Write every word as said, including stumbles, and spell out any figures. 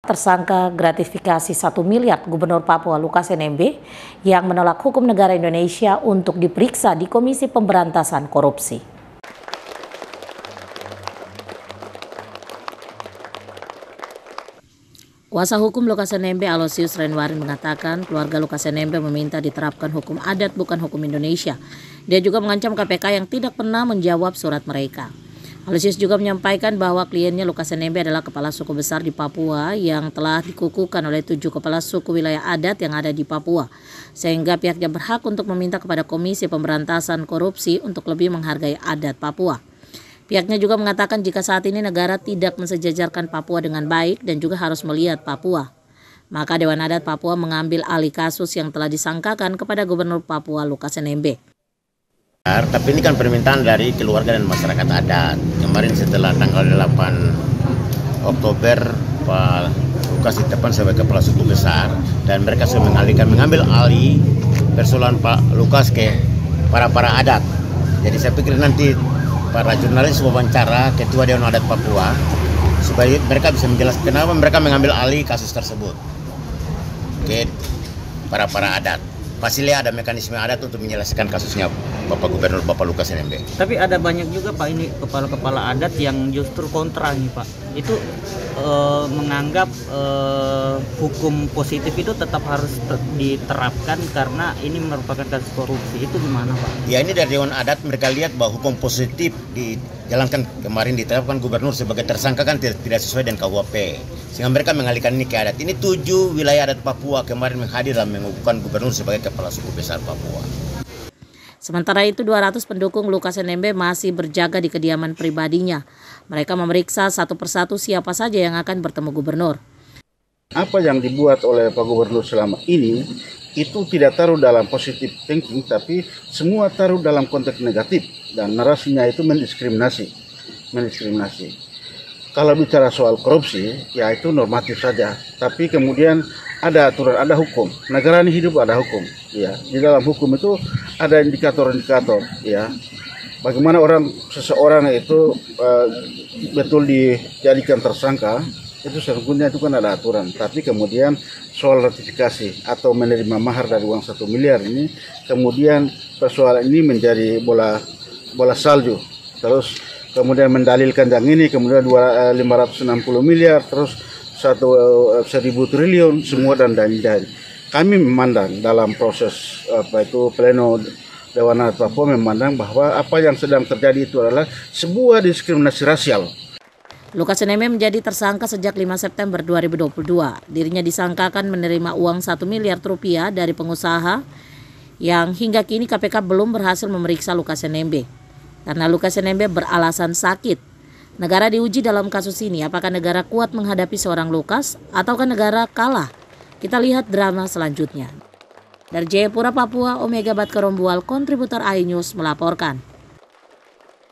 Tersangka gratifikasi satu miliar Gubernur Papua Lukas N M B yang menolak hukum negara Indonesia untuk diperiksa di Komisi Pemberantasan Korupsi. Kuasa hukum Lukas N M B Aloysius Renwarin mengatakan keluarga Lukas N M B meminta diterapkan hukum adat bukan hukum Indonesia. Dia juga mengancam K P K yang tidak pernah menjawab surat mereka. Aloysius juga menyampaikan bahwa kliennya Lukas N M B adalah kepala suku besar di Papua yang telah dikukuhkan oleh tujuh kepala suku wilayah adat yang ada di Papua, sehingga pihaknya berhak untuk meminta kepada Komisi Pemberantasan Korupsi untuk lebih menghargai adat Papua. Pihaknya juga mengatakan jika saat ini negara tidak mensejajarkan Papua dengan baik dan juga harus melihat Papua, maka Dewan Adat Papua mengambil alih kasus yang telah disangkakan kepada Gubernur Papua Lukas N M B. Tapi ini kan permintaan dari keluarga dan masyarakat adat. Kemarin setelah tanggal delapan Oktober, Pak Lukas ditetapkan sebagai kepala suku besar dan mereka sudah mengalihkan, mengambil alih persoalan Pak Lukas ke para-para adat. Jadi saya pikir nanti para jurnalis wawancara Ketua Dewan Adat Papua supaya mereka bisa menjelaskan kenapa mereka mengambil alih kasus tersebut ke para-para adat. Pasti ada mekanisme adat untuk menyelesaikan kasusnya Bapak Gubernur Bapak Lukas N M B. Tapi ada banyak juga Pak ini kepala-kepala adat yang justru kontra nih Pak. Itu e, menganggap e, hukum positif itu tetap harus ter, diterapkan karena ini merupakan kasus korupsi. Itu gimana Pak? Ya ini dari Dewan Adat mereka lihat bahwa hukum positif dijalankan kemarin diterapkan Gubernur sebagai tersangka kan tidak, tidak sesuai dengan K U H P. Sehingga mereka mengalihkan ini ke adat. Ini tujuh wilayah adat Papua kemarin menghadir dan mengukuhkan Gubernur sebagai kepala suku besar Papua. Sementara itu dua ratus pendukung Lukas N M B masih berjaga di kediaman pribadinya. Mereka memeriksa satu persatu siapa saja yang akan bertemu gubernur. Apa yang dibuat oleh Pak Gubernur selama ini itu tidak taruh dalam positive thinking, tapi semua taruh dalam konteks negatif dan narasinya itu mendiskriminasi. mendiskriminasi. Kalau bicara soal korupsi, ya itu normatif saja. Tapi kemudian ada aturan, ada hukum. Negara ini hidup ada hukum. Ya, di dalam hukum itu ada indikator-indikator. Ya, bagaimana orang seseorang itu uh, betul dijadikan tersangka, itu sesungguhnya itu kan ada aturan. Tapi kemudian soal ratifikasi atau menerima mahar dari uang satu miliar ini, kemudian persoalan ini menjadi bola bola salju. Terus kemudian mendalilkan yang ini, kemudian lima ratus enam puluh miliar, terus satu seribu triliun, semua dan dan kami memandang dalam proses apa itu pleno Dewan Adat Papua memandang bahwa apa yang sedang terjadi itu adalah sebuah diskriminasi rasial. Lukas N M B menjadi tersangka sejak lima September dua ribu dua puluh dua. Dirinya disangkakan menerima uang satu miliar rupiah dari pengusaha yang hingga kini K P K belum berhasil memeriksa Lukas N M B. Karena Lukas N M B beralasan sakit. Negara diuji dalam kasus ini, apakah negara kuat menghadapi seorang Lukas ataukah negara kalah? Kita lihat drama selanjutnya. Dari Jayapura, Papua, Omega Batkarombual, kontributor iNews melaporkan.